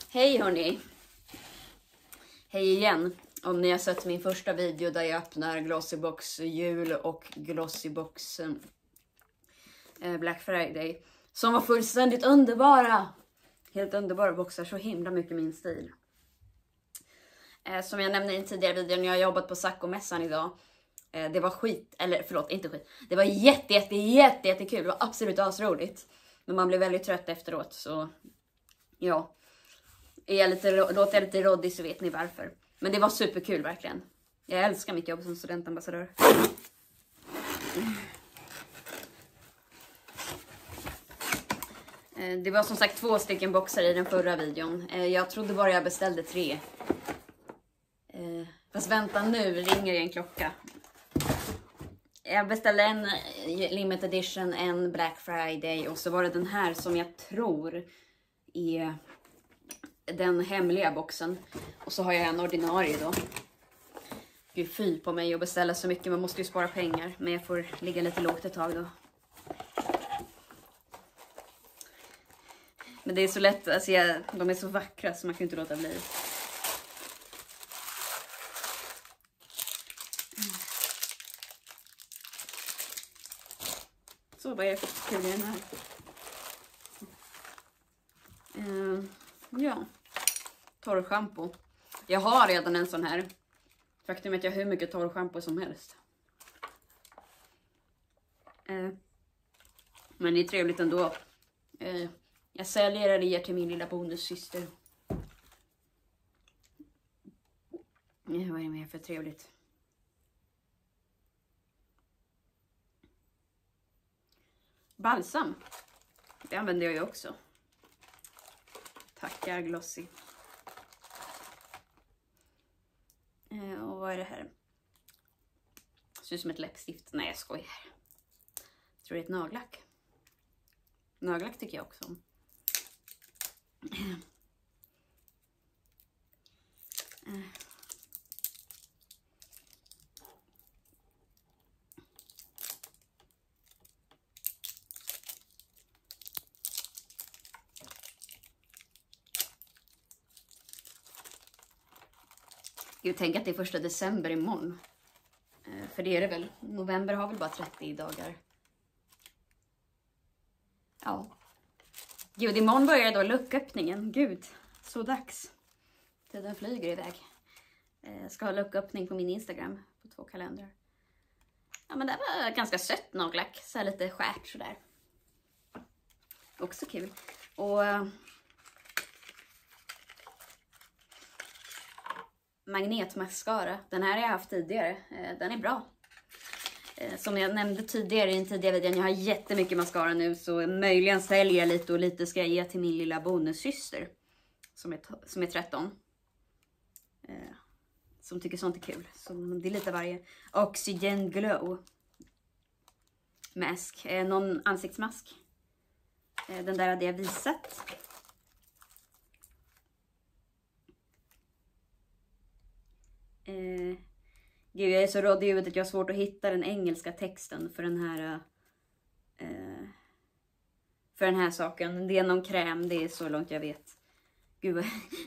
Hej hörni! Hej igen! Om ni har sett min första video där jag öppnar Glossybox jul och Glossybox Black Friday. Som var fullständigt underbara! Helt underbara boxar, så himla mycket min stil. Som jag nämnde i en tidigare video när jag har jobbat på Saccomässan idag. Det var inte skit. Det var jättekul. Det var absolut asroligt. Men man blev väldigt trött efteråt, så ja. Låter jag lite råddig så vet ni varför. Men det var superkul verkligen. Jag älskar mitt jobb som studentambassadör. Det var som sagt 2 stycken boxar i den förra videon. Jag trodde bara jag beställde 3. Fast vänta, nu ringer en klocka. Jag beställde en limited edition, en Black Friday och så var det den här som jag tror är den hemliga boxen. Och så har jag en ordinarie då. Gud, fy på mig att beställa så mycket, man måste ju spara pengar. Men jag får ligga lite lågt ett tag då. Men det är så lätt, alltså de är så vackra så man kan inte låta bli. Så vad är det för kul i den här? Ja, torrschampo. Jag har redan en sån här. Faktum är att jag har hur mycket torrschampo som helst. Men det är trevligt ändå. Jag säljer eller ger till min lilla bonussyster. Vad är det mer för trevligt? Balsam. Det använder jag ju också. Tackar Glossy. Och vad är det här? Ser ut som ett läppstift. Nej, jag skojar. Jag tror det är ett nagellack. Nagellack tycker jag också om. Gud, tänk att det är 1 december imorgon. För det är det väl. November har väl bara 30 dagar. Ja. Gud, imorgon börjar då lucköppningen. Gud, så dags. Tiden flyger iväg. Ska ha lucköppning på min Instagram. På 2 kalendrar. Ja, men det var ganska sött nagellack. Så här lite skärt sådär. Också kul. Och magnetmascara. Den här har jag haft tidigare. Den är bra. Som jag nämnde tidigare i en tidigare video. Jag har jättemycket mascara nu. Så möjligen säljer jag lite och lite ska jag ge till min lilla bonussyster. Som är 13. Som tycker sånt är kul. Så det är lite varje. Oxygen Glow. Mask. Någon ansiktsmask. Den där hade jag visat. Gud, jag är så rådig i huvudet att jag har svårt att hitta den engelska texten för den här saken. Det är någon kräm, det är så långt jag vet. Gud.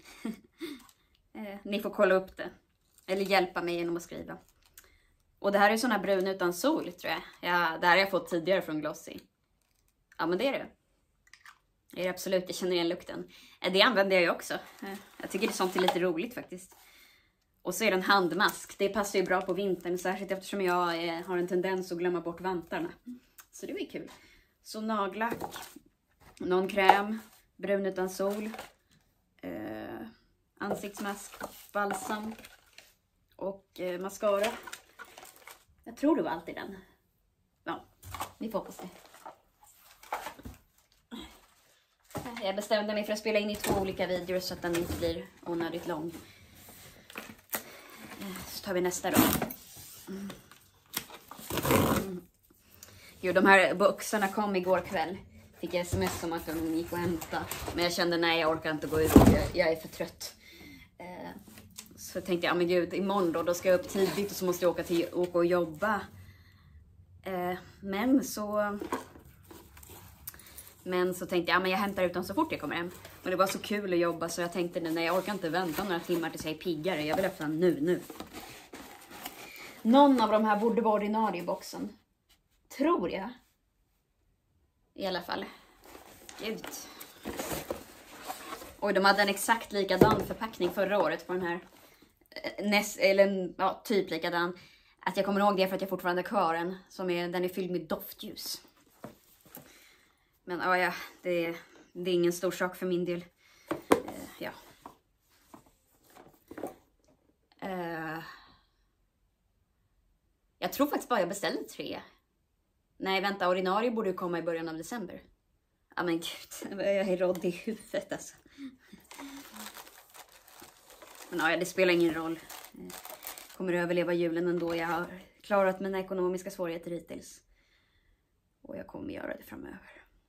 Ni får kolla upp det. Eller hjälpa mig genom att skriva. Och det här är sån här brun utan sol, tror jag. Ja, det här har jag fått tidigare från Glossy. Ja, men det är det. Det är absolut, jag känner igen lukten. Det använder jag ju också. Jag tycker det är sånt är lite roligt faktiskt. Och så är det en handmask. Det passar ju bra på vintern. Särskilt eftersom jag har en tendens att glömma bort vantarna. Så det är kul. Så nagellack. Någon kräm. Brun utan sol. Ansiktsmask. Balsam. Och mascara. Jag tror det var alltid den. Ja, vi får hoppas det. Jag bestämde mig för att spela in i 2 olika videor så att den inte blir onödigt lång. Så tar vi nästa då. Jo, de här boxarna kom igår kväll. Fick jag sms om att de gick och hämta. Men jag kände nej, jag orkar inte gå ut. Jag är för trött. Så tänkte jag, men gud, imorgon då ska jag upp tidigt och så måste jag åka och jobba. Men så tänkte jag, men jag hämtar ut dem så fort jag kommer hem. Och det var så kul att jobba så jag tänkte nej, jag orkar inte vänta några timmar tills jag är piggare. Jag vill öppna nu. Någon av de här borde vara ordinarie i boxen. Tror jag. I alla fall. Gud. Oj, de hade en exakt likadan förpackning förra året på den här. Typ likadan. Att jag kommer ihåg det för att jag fortfarande har kvar den. Den är fylld med doftljus. Men ja, det är ingen stor sak för min del. Ja. Jag tror faktiskt bara jag beställde 3. Nej, vänta, ordinarie borde ju komma i början av december. Ja men gud, jag är rådd i huvudet alltså. Men ja, det spelar ingen roll. Jag kommer överleva julen ändå. Jag har klarat mina ekonomiska svårigheter hittills. Och jag kommer göra det framöver.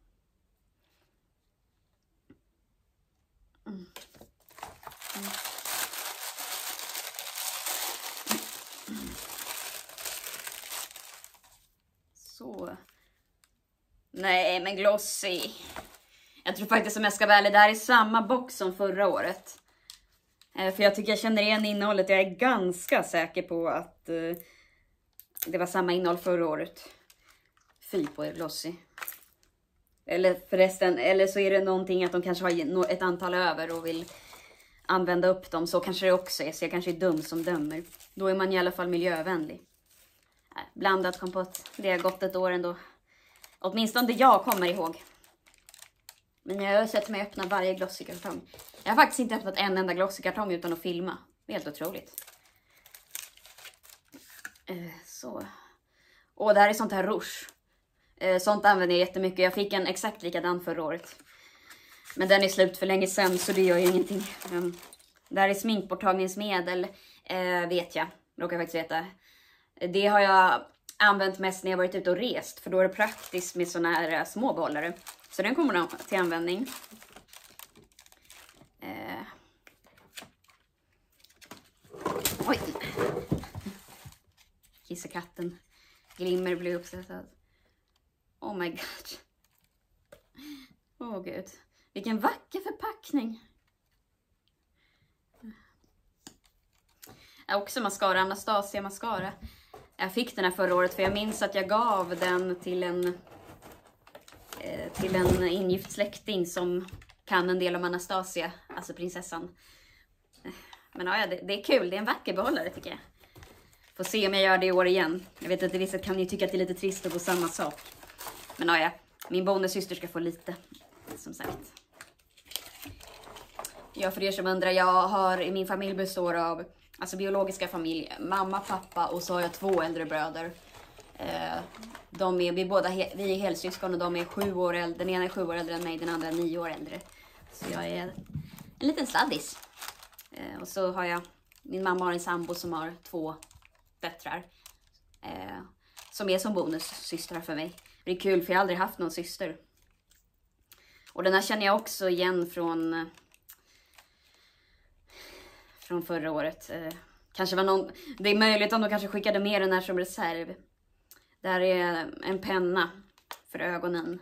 Så. Nej, men Glossy. Jag tror faktiskt som jag ska välja, det här är samma box som förra året. För jag tycker jag känner igen innehållet. Jag är ganska säker på att det var samma innehåll förra året. Fy på er Glossy. Eller förresten, eller så är det någonting att de kanske har ett antal över och vill använda upp dem. Så kanske det också är, så jag kanske är dum som dömer. Då är man i alla fall miljövänlig. Blandat kompott, det har gått ett år ändå. Åtminstone det jag kommer ihåg. Men jag har sett mig öppna varje Glossy-kartong. Jag har faktiskt inte öppnat en enda Glossy-kartong utan att filma. Det är helt otroligt. Så. Och det här är sånt här rouge. Sånt använder jag jättemycket. Jag fick en exakt likadan förra året. Men den är slut för länge sedan så det gör ju ingenting. Det här är sminkborttagningsmedel. Vet jag. Råkar faktiskt veta. Det har jag använt mest när jag varit ute och rest. För då är det praktiskt med såna här små behållare. Så den kommer till användning. Oj. Kissekatten. Glimmer blir uppsättad. Oh my god. Åh gud. Vilken vacker förpackning. Också mascara. Anastasia mascara. Jag fick den här förra året för jag minns att jag gav den till en ingift släkting som kan en del om Anastasia, alltså prinsessan. Men ja, det är kul, det är en vacker behållare tycker jag. Får se om jag gör det i år igen. Jag vet att vissa kan ju tycka att det är lite trist att få samma sak. Men ja, min bonussyster ska få lite, som sagt. Ja, för er som undrar, jag har i min familj består av alltså biologiska familj, mamma, pappa och så har jag 2 äldre bröder. Vi är helsyskon och de är 7 år äldre. Den ena är 7 år äldre än mig, den andra är 9 år äldre. Så jag är en liten sladdis. Och så har jag, min mamma har en sambo som har 2 döttrar. Som är som bonussystrar för mig. Det är kul för jag har aldrig haft någon syster. Och den här känner jag också igen från förra året. Kanske var någon, det är möjligt om de kanske skickade med den här som reserv. Där är en penna för ögonen.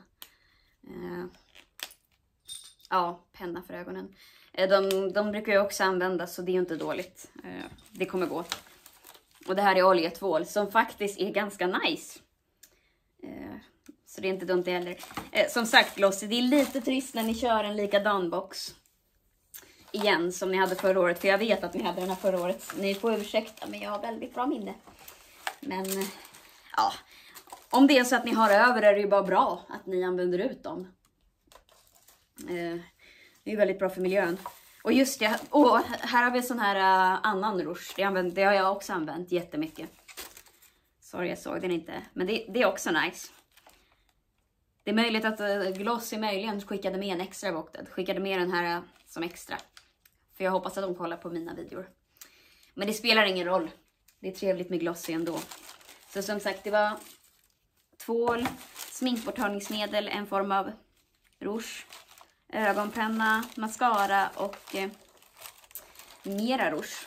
Ja, penna för ögonen. De brukar ju också användas så det är ju inte dåligt. Det kommer gå. Och det här är oljetvål som faktiskt är ganska nice. Så det är inte dumt heller. Som sagt Glossy, det är lite trist när ni kör en likadan box. Igen som ni hade förra året. För jag vet att ni hade den här förra året. Ni får ursäkta men jag har väldigt bra minne. Men ja, om det är så att ni har över är det ju bara bra att ni använder ut dem. Det är ju väldigt bra för miljön. Och just det, här har vi sån här annan rouge. Det har jag också använt jättemycket. Sorry, jag såg den inte. Men det är också nice. Det är möjligt att Glossy möjligen skickade med en extra voktad. Skickade med den här som extra. För jag hoppas att de kollar på mina videor. Men det spelar ingen roll. Det är trevligt med Glossy ändå. Så som sagt, det var tvål, sminkborttagningsmedel, en form av rouge, ögonpenna, mascara och mera rouge.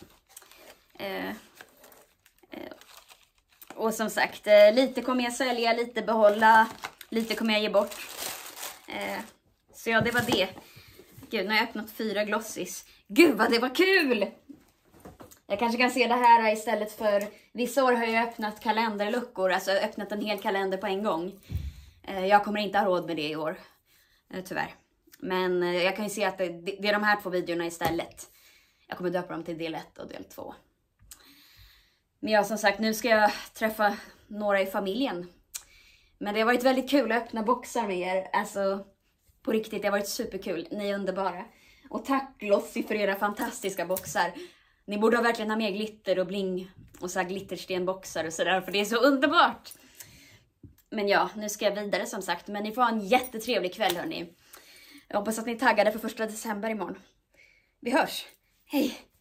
Och som sagt, lite kommer jag sälja, lite behålla, lite kommer jag ge bort. Så ja, det var det. Gud, nu har jag öppnat 4 Glossies. Gud vad det var kul! Jag kanske kan se det här istället för... Vissa år har jag öppnat kalenderluckor, alltså öppnat en hel kalender på en gång. Jag kommer inte ha råd med det i år, tyvärr. Men jag kan ju se att det är de här 2 videorna istället. Jag kommer döpa dem till del 1 och del 2. Men ja, som sagt, nu ska jag träffa några i familjen. Men det har varit väldigt kul att öppna boxar med er. Alltså, på riktigt, det har varit superkul. Ni är underbara. Och tack Glossy för era fantastiska boxar. Ni borde verkligen ha mer glitter och bling och så här glitterstenboxar och sådär, för det är så underbart. Men ja, nu ska jag vidare som sagt. Men ni får ha en jättetrevlig kväll hörni. Jag hoppas att ni är taggade för 1 december imorgon. Vi hörs. Hej!